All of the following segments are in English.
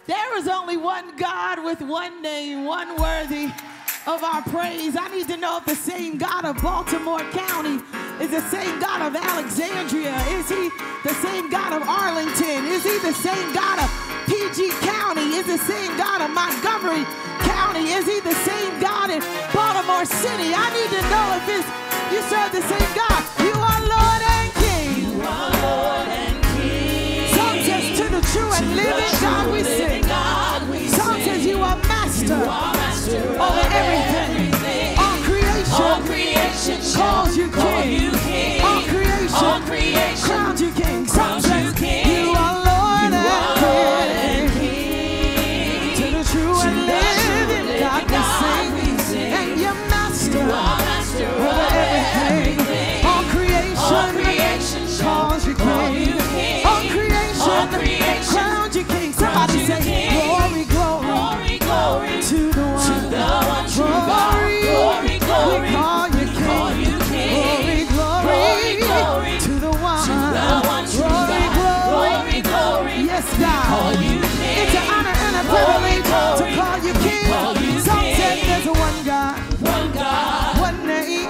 There is only one God with one name, one worthy of our praise. I need to know if the same God of Baltimore County is the same God of Alexandria. Is he the same God of Arlington? Is he the same God of PG County? Is the same God of Montgomery County? Is he the same God in Baltimore City? I need to know if you serve the same God. You are Lord and King. You are Lord and King. Song says to the true and living God we sing. Song says you are master over everything. All creation calls you King. All creation crowns you King. Song says you are Lord and King. To the true and living God we sing. And you're master over everything. All creation calls you King. All creation crowns you King. Somebody say glory, glory, glory to the one true God. Glory, glory, we call you King. Glory, glory to the one true God. Glory, glory, yes God. It's an honor and a privilege to call you King. Some say there's one God, one name,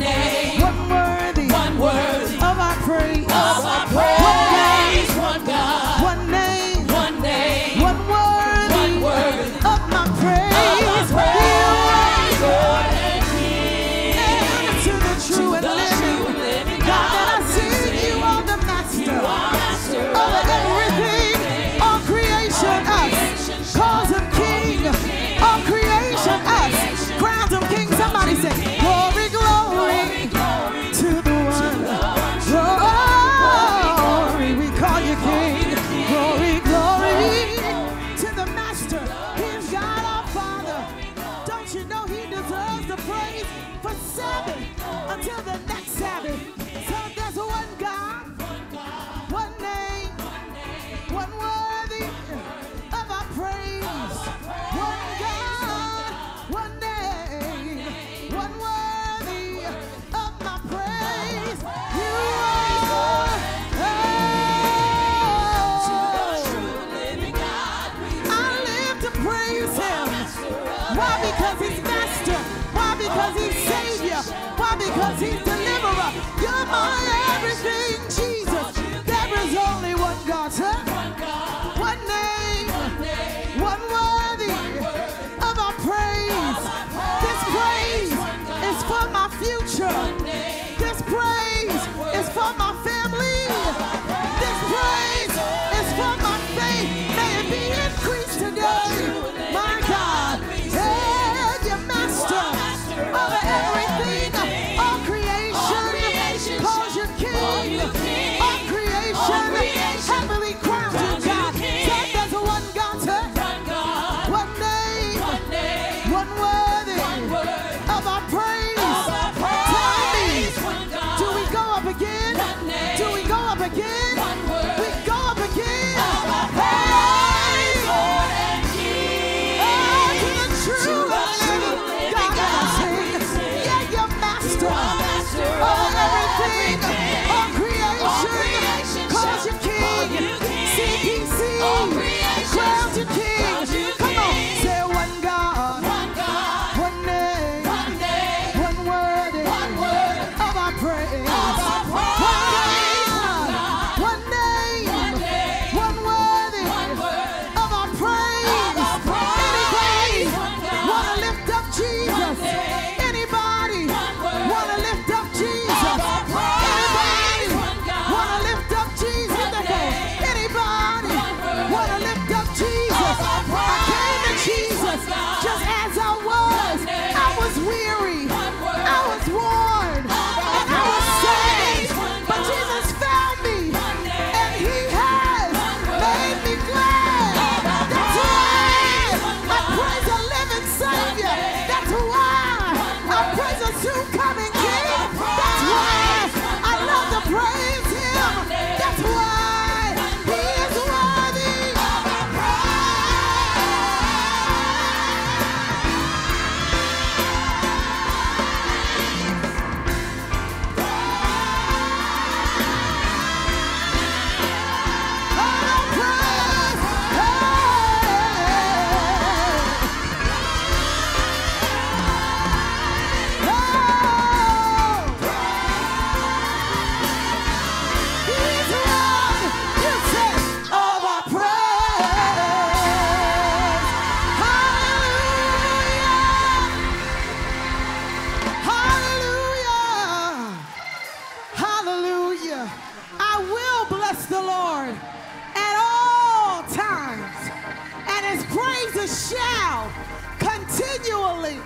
one worthy of our praise. One God, one name, one worthy of my praise. You are Lord and King. To the true and living God that I see, you are the master over everything. All creation us calls him King. All creation us crowns him King. Somebody say glory, glory to the one. Glory, we call you King. Glory, glory to the Master. He's God our Father. Don't you know he deserves the praise for Sabbath until the next Sabbath? So there's one God, one name, one worthy of our praise. One God, one name, one worthy of my praise. You are. I live to praise him. Why? Because he's master. Why? Because he's savior. Why? Because he's deliverer. You're my everything, Jesus. There is only one God, sir. One name, one worthy of our praise. This praise is for my future. This praise is for my family. This praise is for my faith. May it be increased today. My God, yeah, you're master over everything. All creation calls you King. shall continually,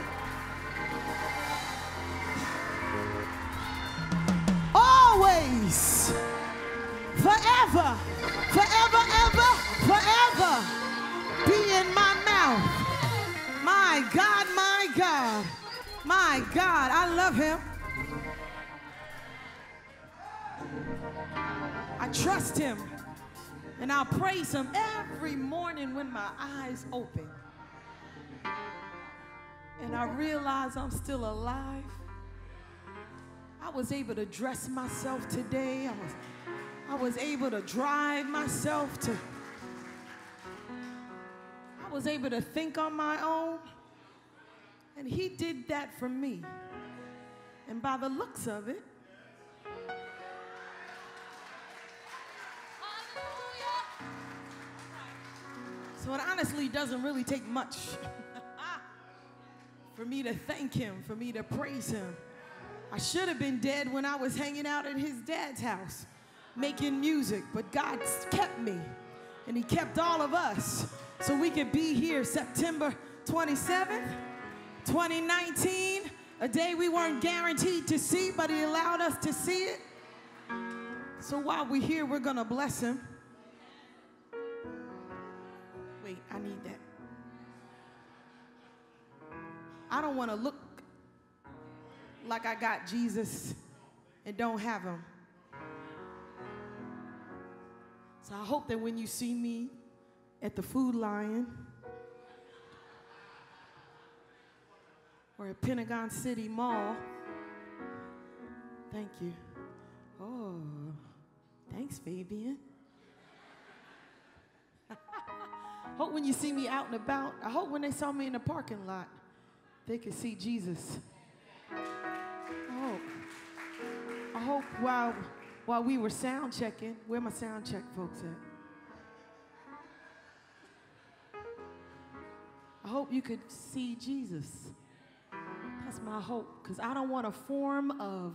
always, forever, forever, ever, forever be in my mouth. My God, my God, my God, I love him. I trust him, and I'll praise him every morning when my eyes open and I realize I'm still alive. I was able to dress myself today. I was able to drive myself to, I was able to think on my own, and he did that for me. And by the looks of it, so it honestly doesn't really take much for me to thank him, for me to praise him. I should have been dead when I was hanging out at his dad's house making music, but God kept me, and he kept all of us so we could be here September 27th, 2019, a day we weren't guaranteed to see, but he allowed us to see it. So while we're here, we're gonna bless him. Wait, I need that. I don't want to look like I got Jesus and don't have him. So I hope that when you see me at the Food Lion or at Pentagon City Mall, thank you. Oh, thanks, Fabian. Hope when you see me out and about, I hope when they saw me in the parking lot, they could see Jesus. I hope while we were sound checking, where my sound check folks at? I hope you could see Jesus. That's my hope, because I don't want a form of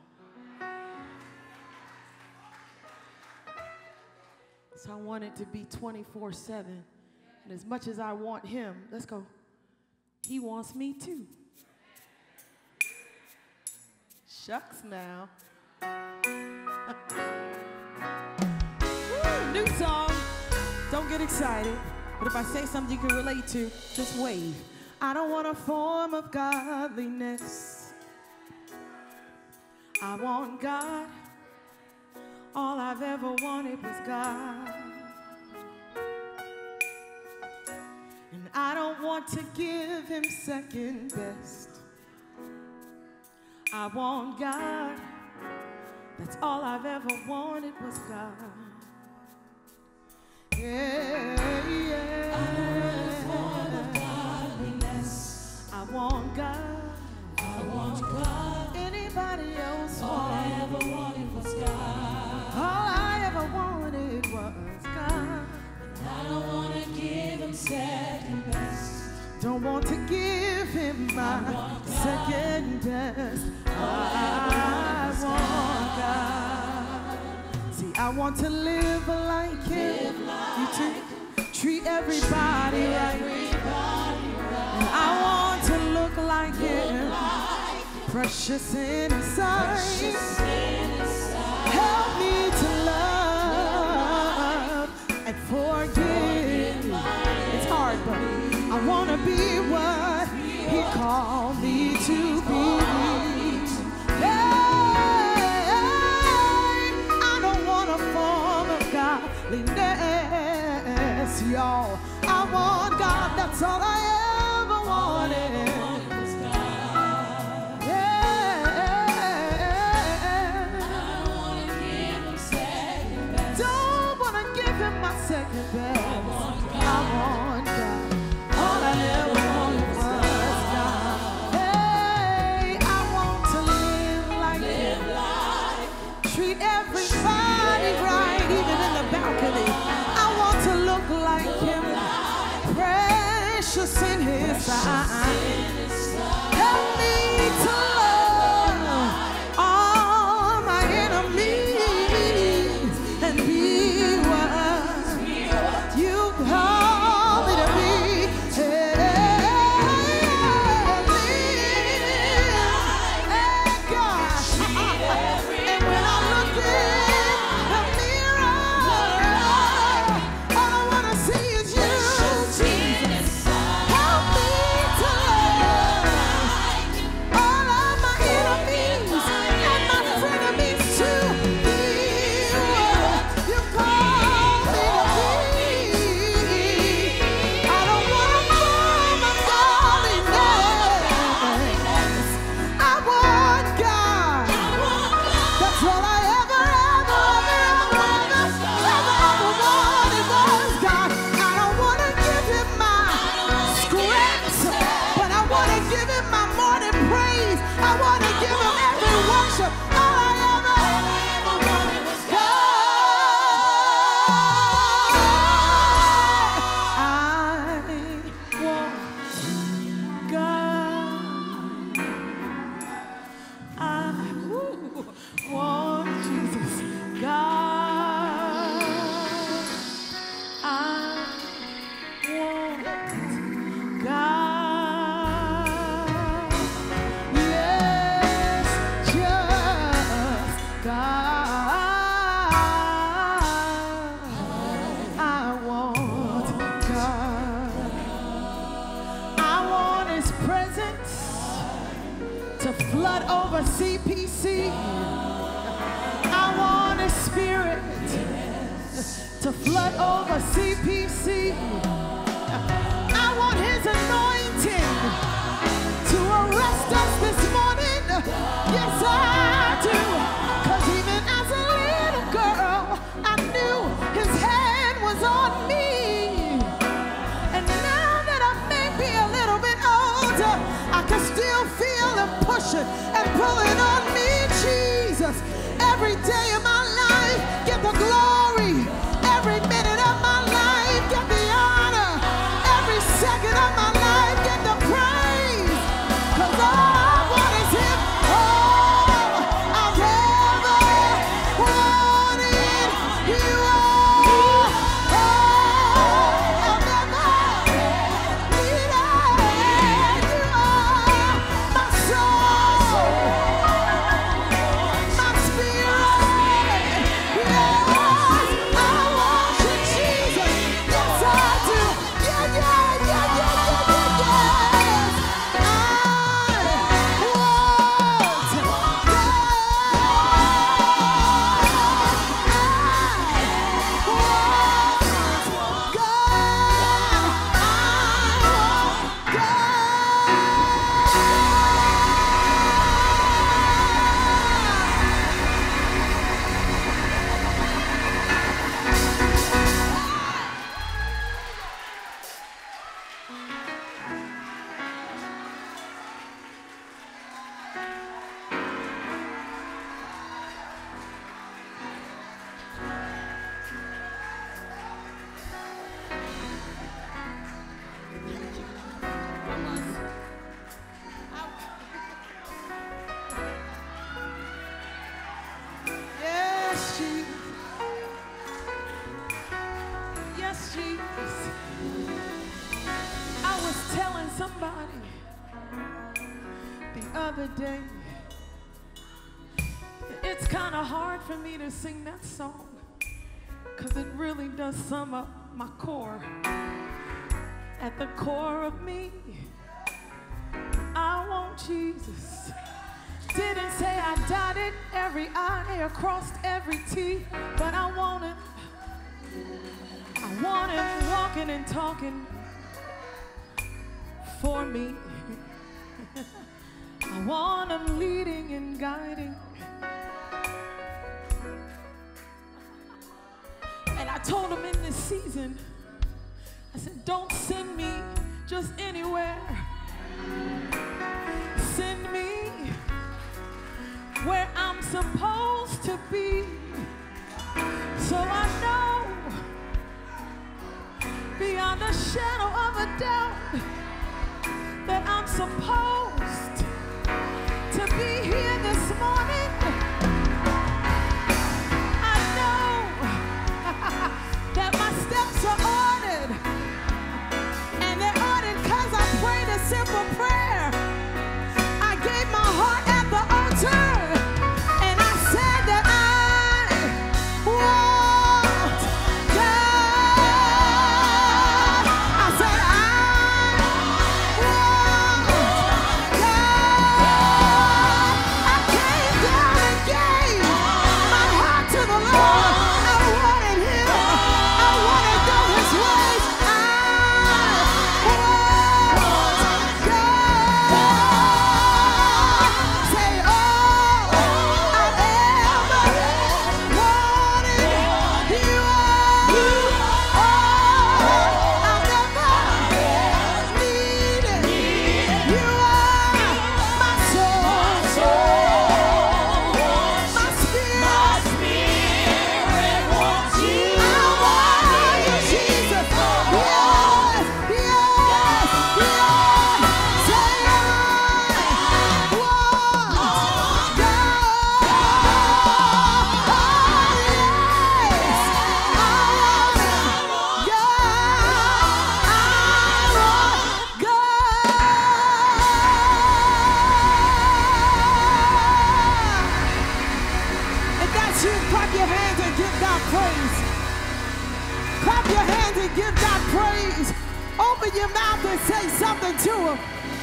so I want it to be 24/7. And as much as I want him, let's go, he wants me too. Shucks now. Woo, new song. Don't get excited. But if I say something you can relate to, just wave. I don't want a form of godliness. I want God. All I've ever wanted was God. And I don't want to give him second best. I want God. That's all I've ever wanted was God. Yeah, yeah. I don't want a form of godliness. I want God. I want God. Anybody else All want? I ever wanted was God. All I ever wanted was God. I don't want to give him second best. Don't want to give him my second best. I want God. See, I want to live like him. You too. Treat everybody right. And I want to look like him. Precious in his sight. Help me to love and forgive. It's hard, but I want to be what he called me to be. I don't want a form of godliness, y'all. I want God, that's all I ever wanted. Second best. I want God. All I ever wanted was God. Hey, I want to live like him. Treat everybody right, even in the balcony. I want to look like him. Precious in his eyes. Help me to love all my enemies and be what you call me to be. God. Yes, just God. I want God. I want His presence to flood over CPC. I want His Spirit to flood over CPC. I want His anointing to arrest us this morning. Yes, I do. Because even as a little girl, I knew His hand was on me. And now that I may be a little bit older, I can still feel Him pushing and pulling on me. Jesus, every day of my life, get the glory. Every minute of my life, get the honor. Every second of my life, get the praise. 'Cause all I want is Him. All I've ever wanted, You are. All I've ever needed, You are. My soul, my spirit, yes, I want You, Jesus. Yes, I do. Yeah, yeah, yeah, yeah, yeah, yeah, yes. I want Yes, Jesus. Yes, Jesus. I was telling somebody the other day, it's kind of hard for me to sing that song because it really does sum up my core. At the core of me, I want Jesus. Didn't say I dotted every I or crossed every T, but I want Him. I want Him walking and talking for me. I want Him leading and guiding. And I told Him in this season, I said, don't send me just anywhere. Send me where I'm supposed to be, so I know beyond a shadow of a doubt that I'm supposed to be here this morning. I know that my steps are ordered, and they're ordered because I prayed a simple prayer. I gave my heart at the altar. Open your mouth and say something to him.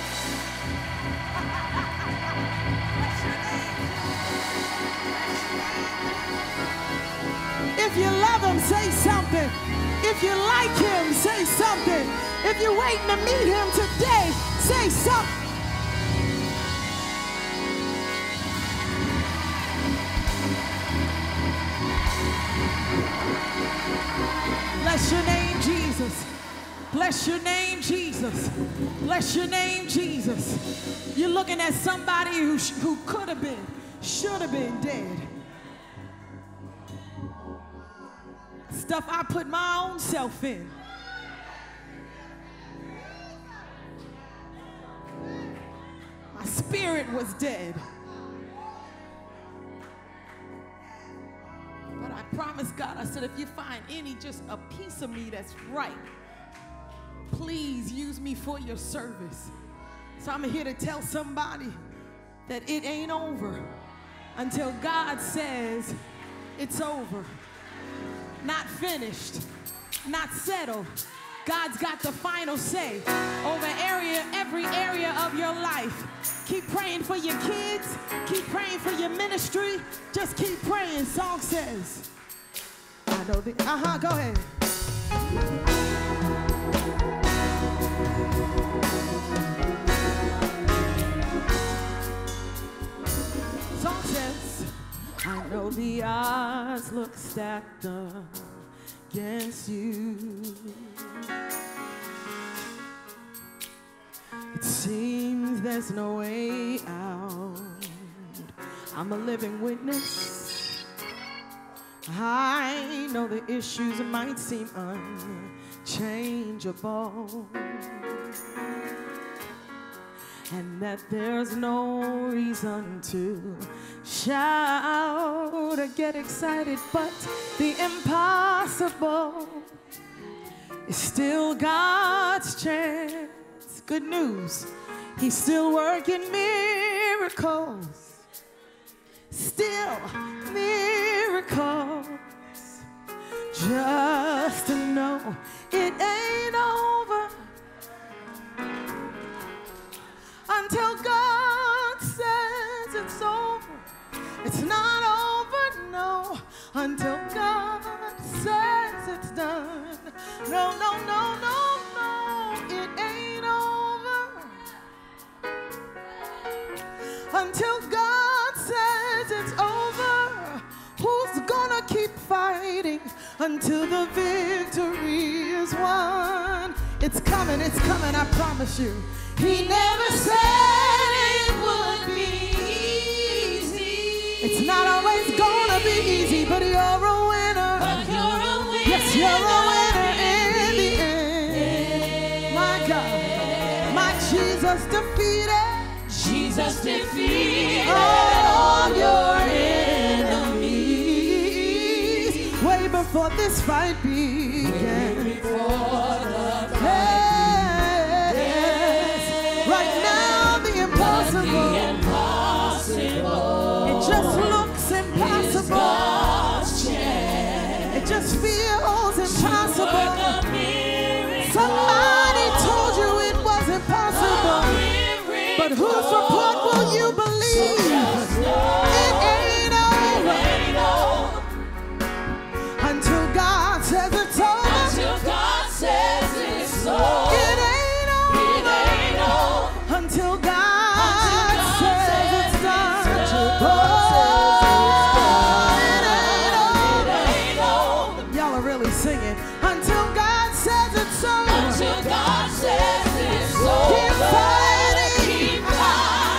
If you love him, say something. If you like him, say something. If you're waiting to meet him today, say something. Bless your name, Jesus. Bless your name, Jesus. Bless your name, Jesus. You're looking at somebody who could have been, should have been dead. Stuff I put my own self in. My spirit was dead. But I promised God, I said, if you find just a piece of me that's right, please use me for your service. So I'm here to tell somebody that it ain't over until God says it's over. Not finished, not settled. God's got the final say over every area of your life. Keep praying for your kids. Keep praying for your ministry. Just keep praying. Song says, I know the, go ahead. Song says, I know the odds look stacked up against you. It seems there's no way out. I'm a living witness. I know the issues might seem unchangeable, and that there's no reason to shout or get excited, but the impossible is still God's chance. Good news, he's still working miracles, still miracles. Just to know it ain't over until God says it's over. It's not over, no, until God says it's done. No, no, no, no, no, it ain't over until God says it's over. Who's gonna keep fighting until the victory is won? It's coming, I promise you. He never said it would be easy. It's not always gonna be easy, but you're a winner. But you're a winner. Yes, you're a winner in the end. My God, my Jesus defeated. Jesus defeated all your enemies. Way before this fight began. Way before the Right now, the impossible. It just looks impossible. It just feels impossible. Somebody told you it was impossible. But whose report will you believe? It ain't over until God says it's over. Until God says it's over. It ain't over until God says it's done. It ain't over. Y'all are really singing. Until God says it's over. Until God says it's over. Keep fighting. Keep fighting.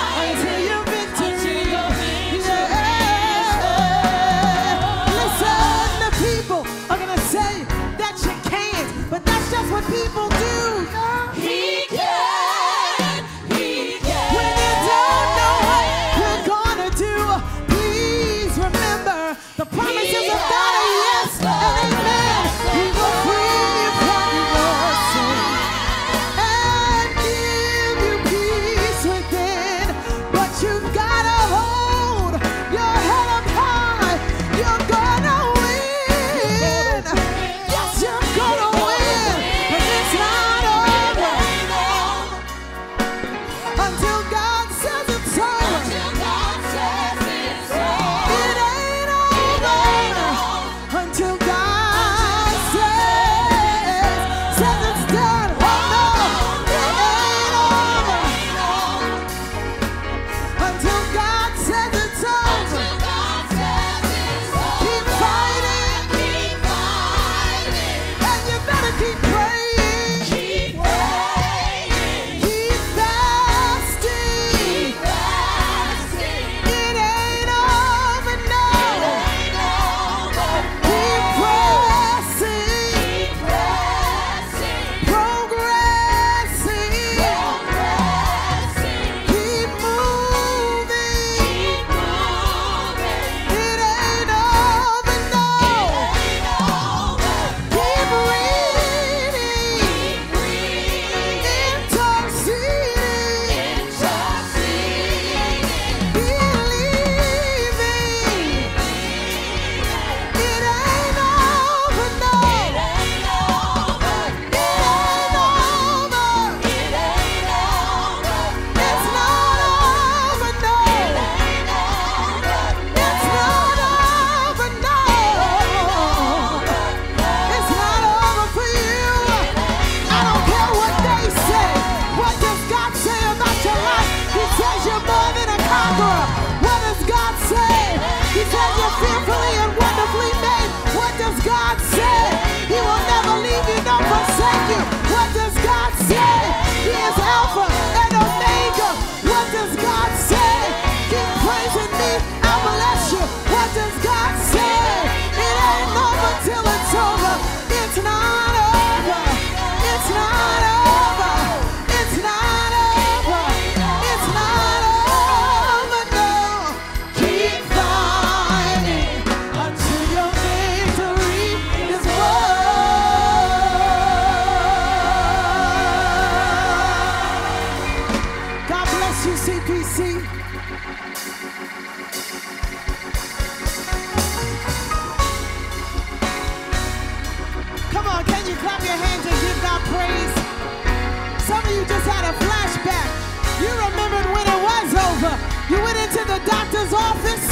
boss's office,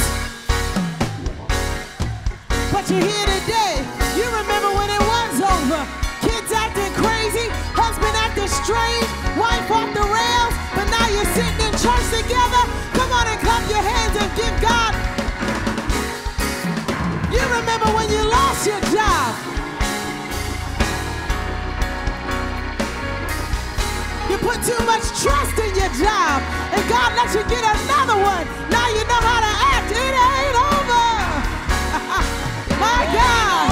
but you're here today. You remember when it was over. Kids acting crazy, husband acting strange, wife off the rails, but now you're sitting in church together. Come on and clap your hands and give God. You remember when you lost your job. You put too much trust in your job, and God let you get another one. Now you know how to act. It ain't over. My God.